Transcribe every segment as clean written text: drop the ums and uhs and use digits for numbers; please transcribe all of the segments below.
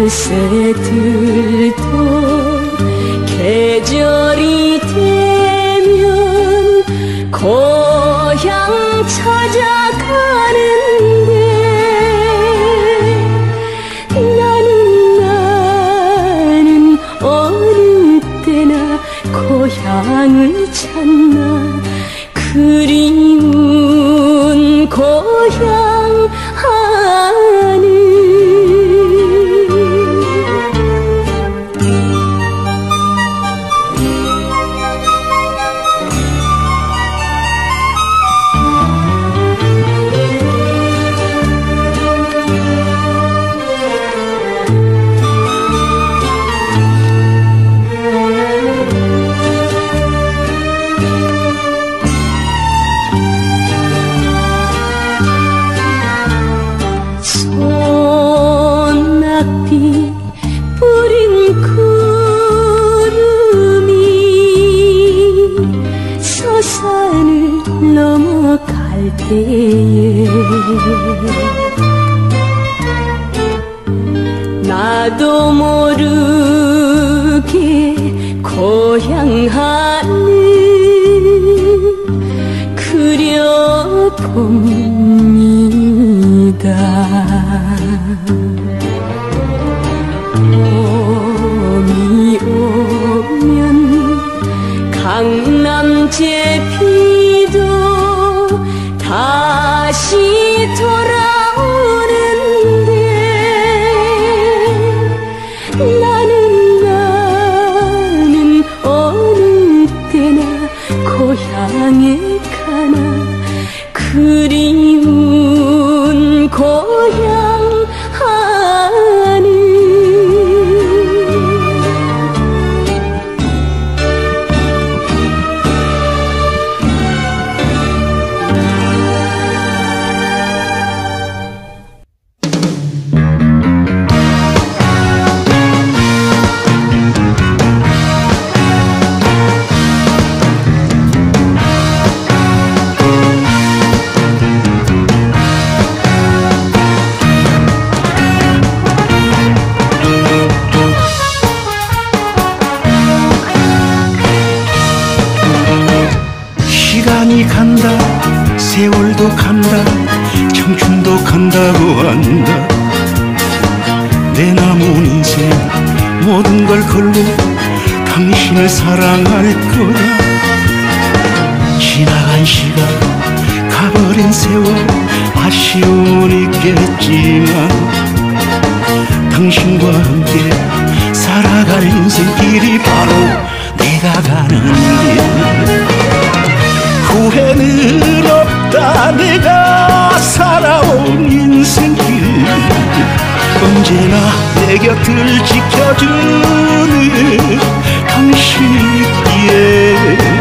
새들도 계절이 되면 고향 찾아가는데 나는 어느 때나 고향을 찾나 그리운 고향 하늘. 소낙비 뿌린 구름이 서산을 넘어갈 때에 나도 모르게 고향 하늘 그려봅니다. 봄이 오면 강남 제비도 다시 돌아오는데 나는 어느 때나 고향에 가나 그리운 고향 하늘. 시간이 간다 세월도 간다 청춘도 간다고 한다. 내 남은 인생 모든 걸 걸고 당신을 사랑할 거다. 지나간 시간 가버린 세월 아쉬움은 있겠지만 당신과 함께 살아갈 인생길이 바로 내가 가는 길. 후회는 없다 내가 살아온 인생길. 언제나 내 곁을 지켜주는 당신이 있기에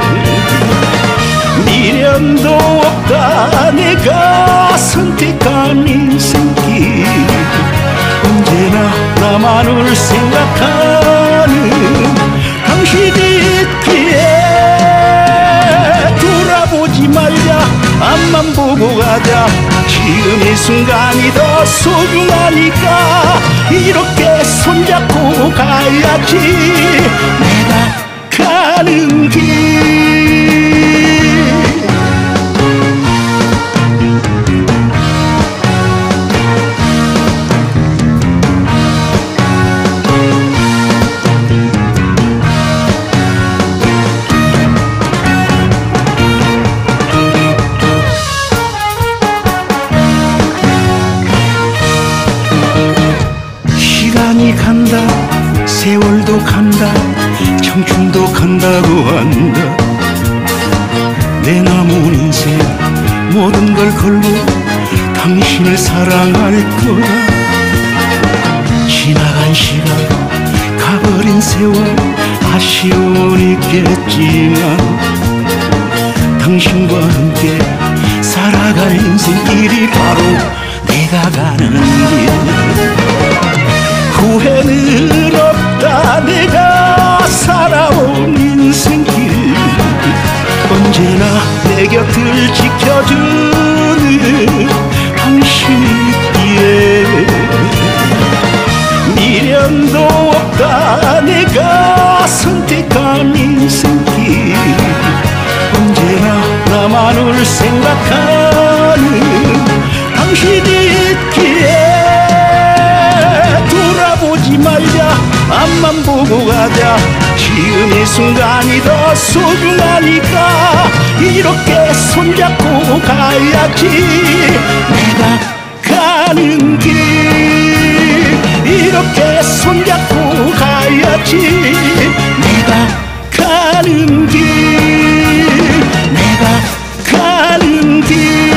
미련도 없다 내가 선택한 인생길. 언제나 나만을 생각하는 당신이 있기에 돌아보지 말자 앞만 보고 가자. 지금 이 순간이 더 소중하니까 이렇게 손잡고 가야지. 내가 가는 길. 시간이 간다 세월도 간다 청춘도 간다고 한다. 내 남은 인생 모든 걸 걸고 당신을 사랑할 거다. 지나간 시간 가버린 세월 아쉬움은 있겠지만 당신과 함께 살아갈 인생길이 바로 내가 가는 길. 후회는 없다 내가 살아온 인생길. 언제나 내 곁을 지켜주는 당신이 있기에 미련 미련도 없다 내가 선택한 인생길 언제나 나만을 생각하는 당신이 있기에 돌아보지 말자 앞만 보고 가자 지금 이 순간이 더 소중하니까 이렇게 손잡고 가야지 내가 가는 길 이렇게 손잡고 가야지 내가 가는 길 내가 가는 길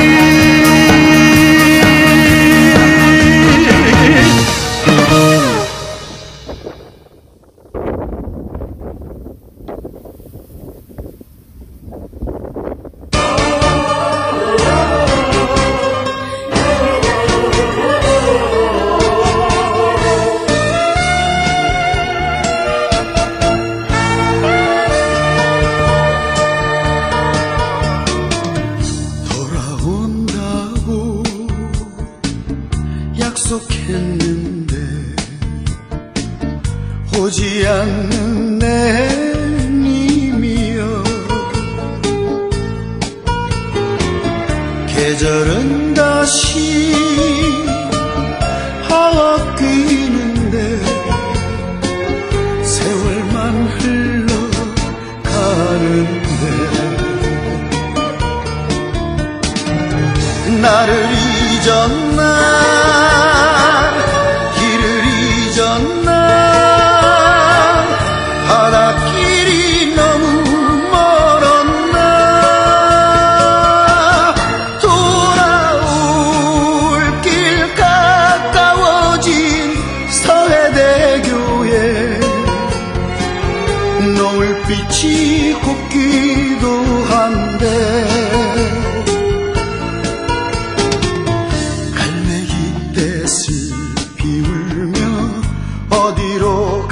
약속했는데 오지 않는 내 님이여 계절은 다시 바뀌는데 세월만 흘러가는데 나를 잊었나 바닷길이 너무 멀었나 돌아올 길 가까워진 서해대교에 노을빛이 곱기도 한데 갈매기 떼슬 비울며 어디로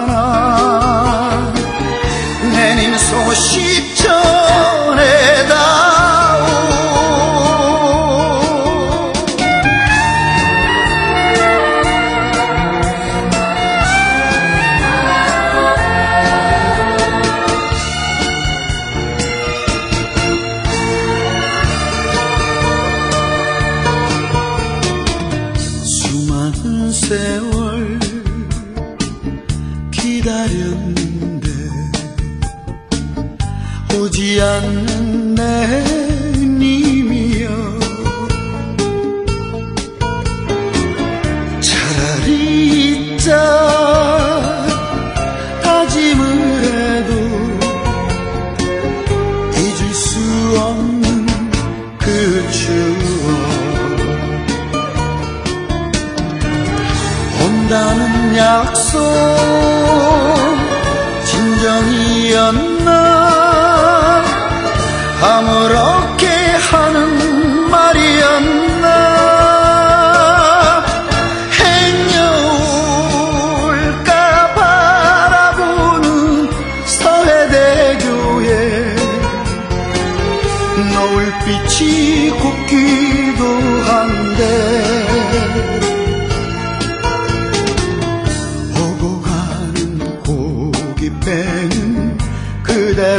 가나 내님 소식 전해다오 수많은 세월 기다렸는데 오지 않는 내 님이여 차라리 잊자 다짐을 해도 잊을 수 없는 그 추억 온다는 약속 진정이었나 아무렇게 하는 말이었나 행여울까 바라보는 서해대교에 노을빛이 곱기도 한데 오고 가는 고깃배는 그대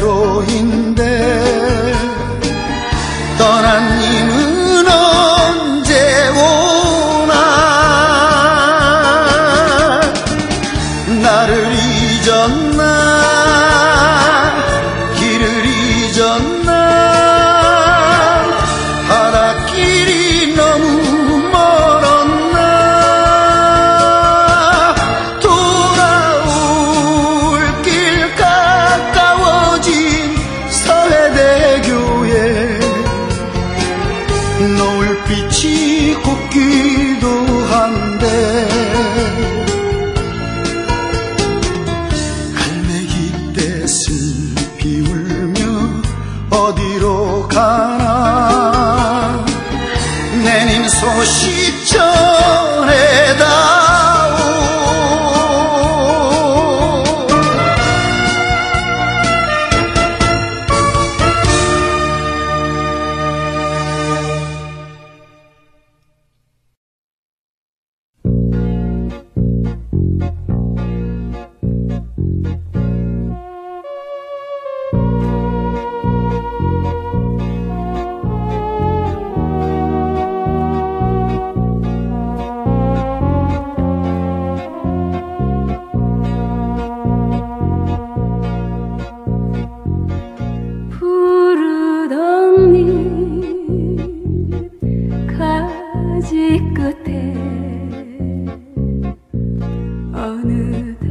어느덧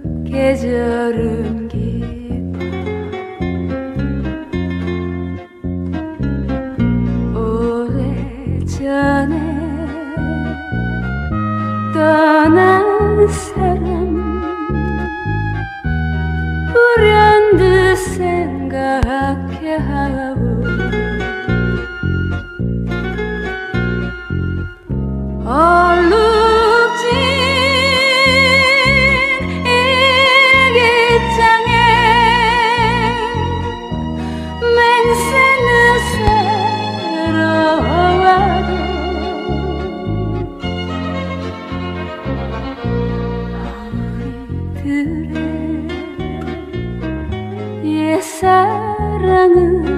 계절은 깊어 오래전에 떠난 사람 불현듯 생각해 하고 얼룩진 일기장에 맹세는 새로워도 우리들의 옛사랑은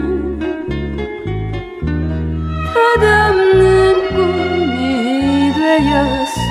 덧없는 꿈이 되었어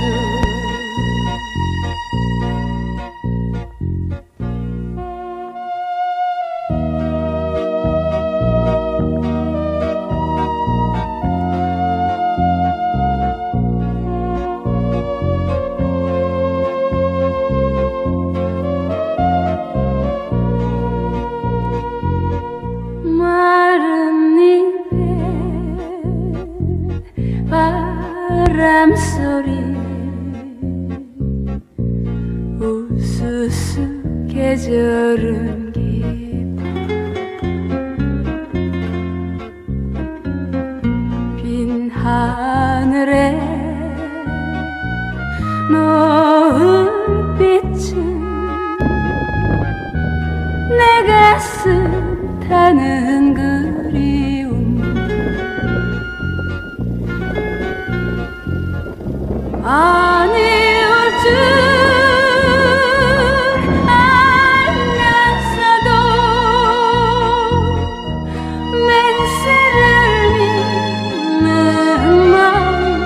마른 잎에 바람소리 우수수 계절은 깊어 빈 하늘에 노을빛은 내 가슴 타는 그리움 아니올 줄 알면서도 맹세를 믿는 마음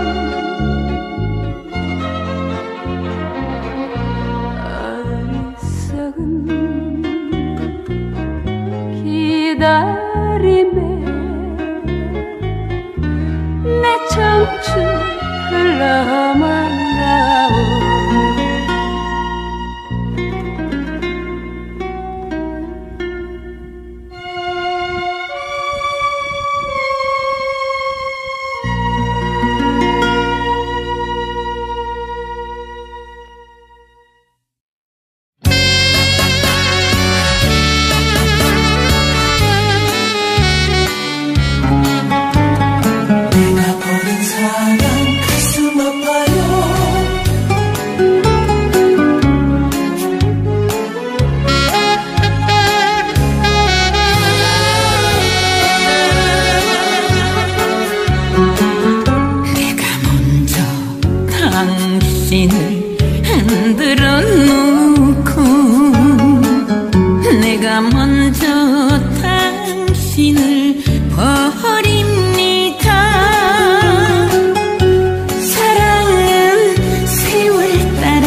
어리석은 기다림에 내 청춘 흘러만가오 당신을 흔들어 놓고 내가 먼저 당신을 버립니다. 사랑은 세월 따라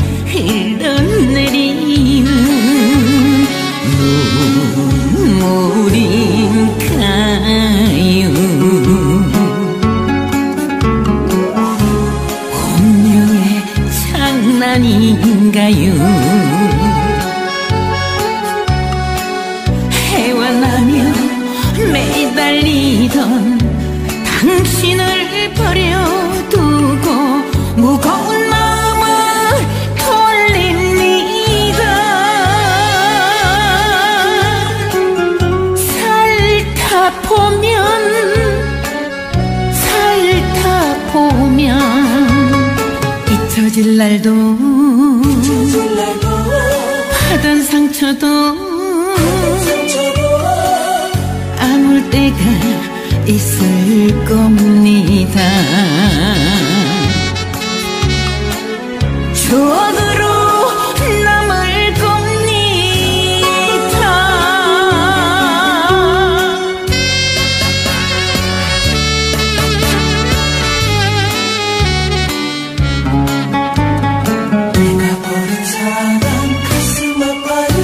흘러내리는 눈물인가요? 장난인가요? 헤어나며 매달리던 당신을 버려두고 무거운 마음을 돌립니다. 살다 보면 잊혀질 날도 받은 상처도 아물 때가 있을 겁니다. 추억으로 남을 겁니다. 내가 버린 사랑 가슴 아파요.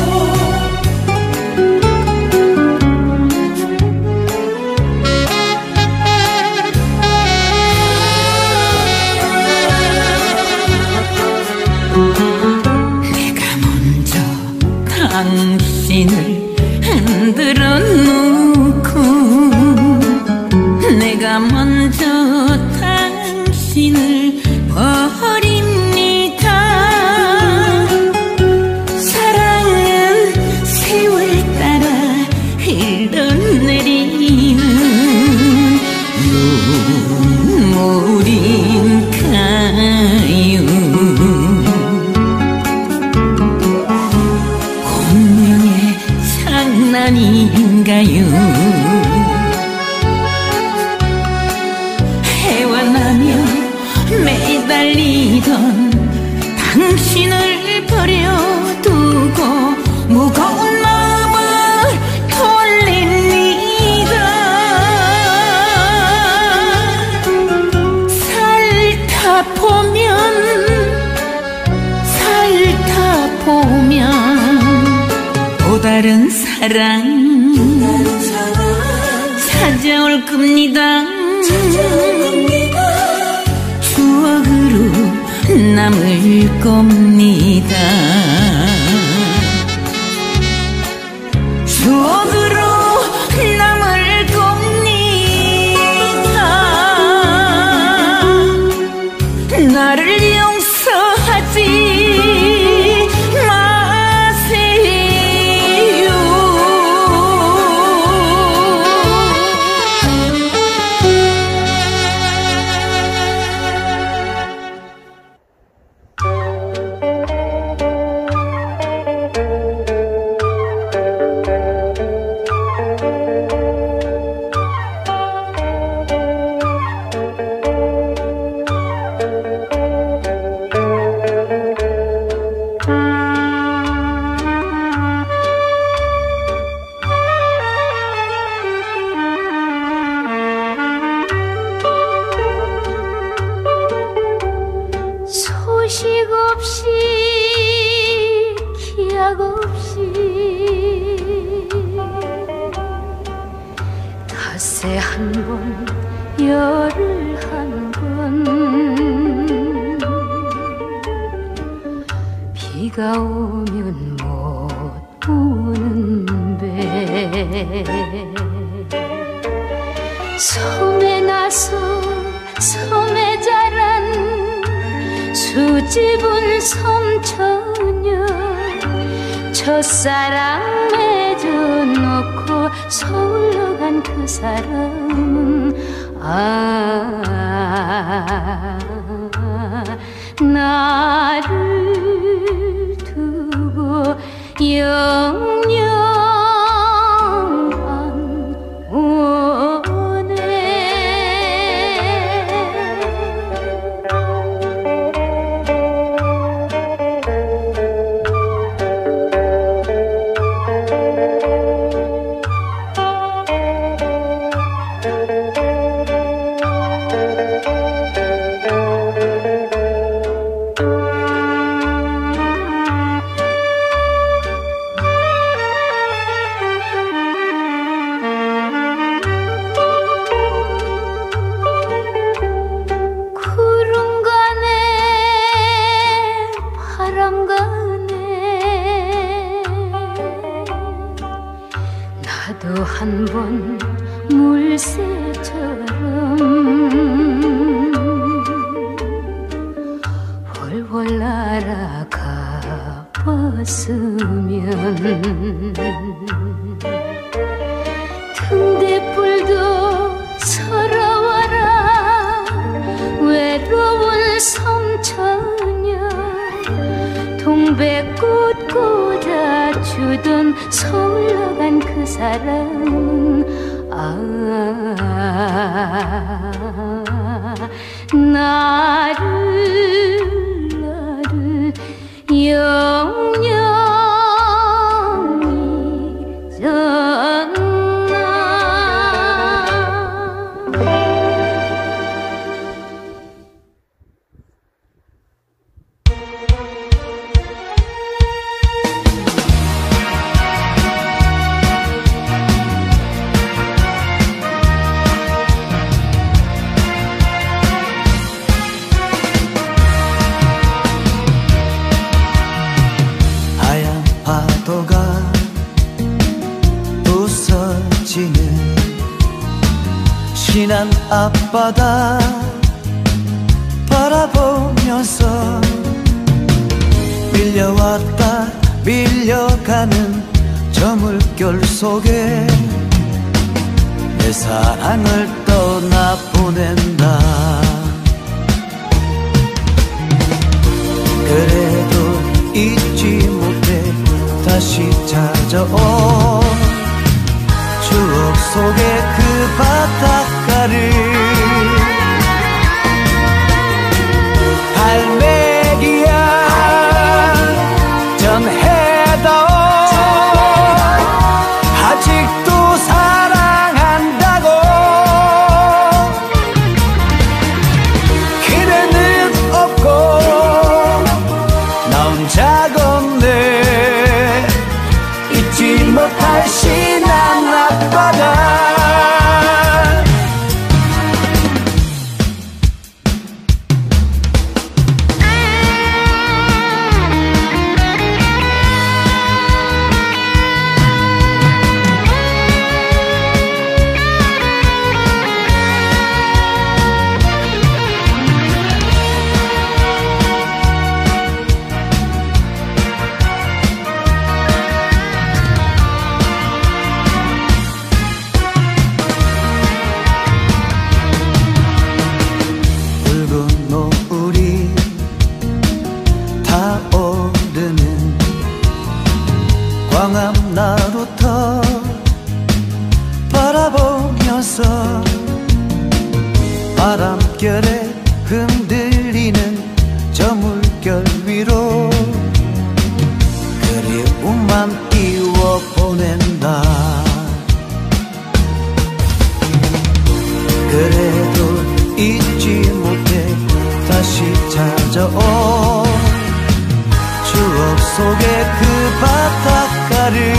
당신을 흔들어 놓고 내가 먼저 당신을 버립니다. 사랑은 세월 따라 흘러내리는 눈물인가요? 운명의 장난인가요? 헤어나며 매달리던 당신을 버려두고 무거운 마음을 돌립니다. 살다 보면 또 다른 사랑 찾아올 겁니다. 추억으로 남을 겁니다. 추억으로 남을 겁니다. 나를 용서하지 마세요. 소식 없이 기약 없이 닷새 한 번 열흘 한 번 비가 오면 못 보는 배 섬에 나서 섬에 자란 수줍은 섬처녀 첫사랑 맺어놓고 서울로 간 그 사람은 나를 두고 영영 안 오네. 나도 한 번 물새처럼 훨훨 날아가 봤으면 등대불도 서러워라 외로운 섬처녀 동백꽃 꽂아주던 서울로 간 그 사람은 나를 영영 잊었나. 앞바다 바라보면서 밀려왔다 밀려가는 저 물결 속에 내 사랑을 떠나보낸다. 그래도 잊지 못해 다시 찾아온 추억 속의 그 바닷가를 갈매기야 전해다오 아직도 사랑한다고. 그대는 없고 나 혼자 걷네. 잊지 못할 신한 앞바다. 광암나루터 바라보면서 바람결에 흔들리는 저 물결 위로 그리움만 띄워보낸다. 그래도 잊지 못해 다시 찾아온 추억 속의 그 바닷가를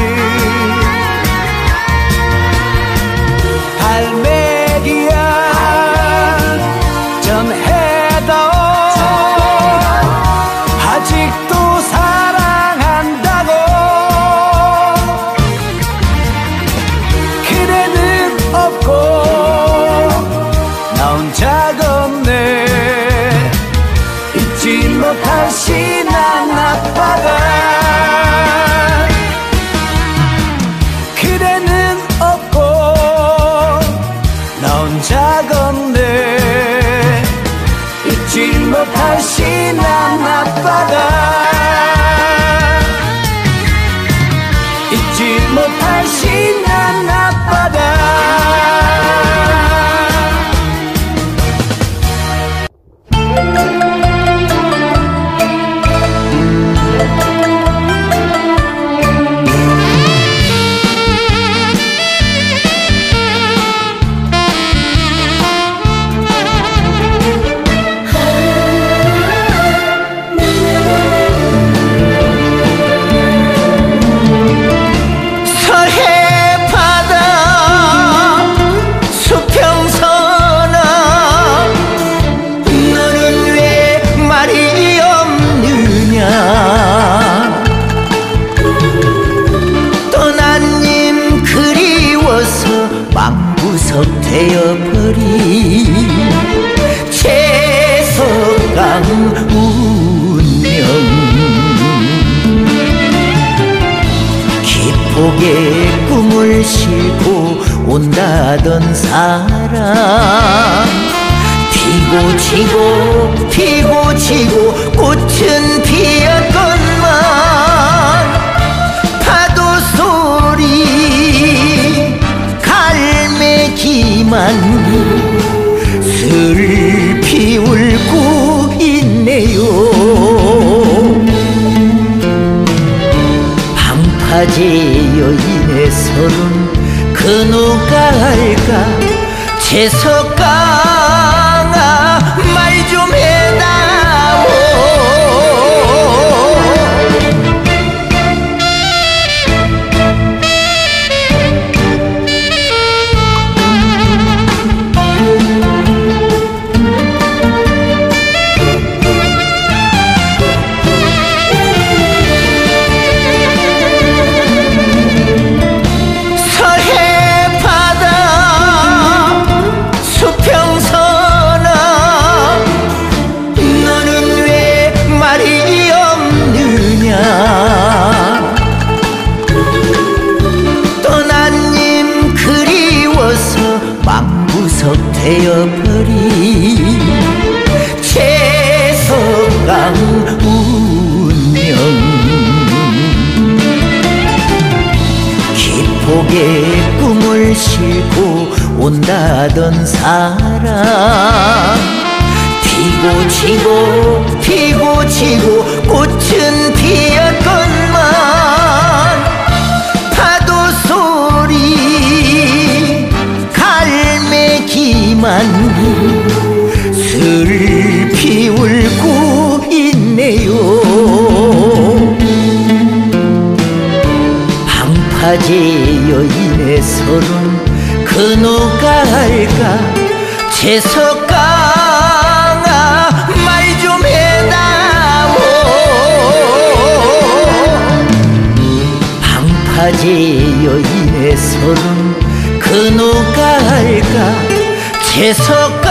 갈매기야 전해다오 아직도 사랑한다고. 그대는 없고 나 혼자 걷네. 잊지 못할 신한 앞바다. 그대는 없고 나 혼자 걷네. 잊지 못할 신한 앞바다. 잊지 못할 신한 앞바다. 되어버린 채석강 운명. 기폭의 꿈을 싣고 온다던 사람. 피고 지고 피고 지고 꽃은 피었건만 파도 소리 갈매기만 슬피 울고 있네요. 방파제 여인의 서른 그 누가 알까. 채석강아 말 좀 해다오. 서해 바다 수평 싣고 온다던 사랑 피고 지고 꽃은 피었건만 파도 소리 갈매기만 슬피 울고 있네요. 방파제 여인의 서른 그 누가 알까 재석강아 말 좀 해다오. 방파제 여인의 서른 그 누가 알까 재석강아